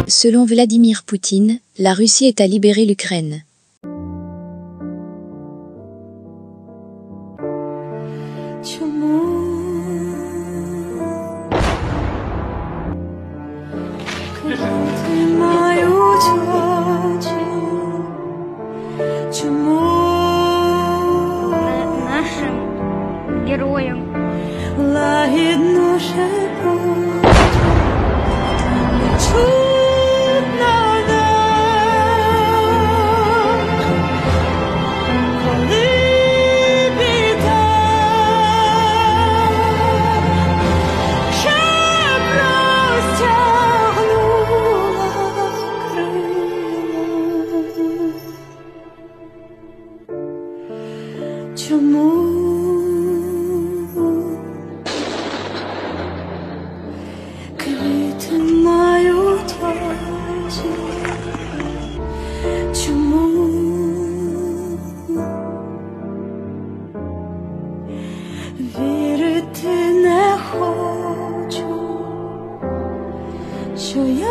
Selon Vladimir Poutine, la Russie est à libérer l'Ukraine. Нашим героям. Чому квіти мають очі? Чому вірити не хочу, що я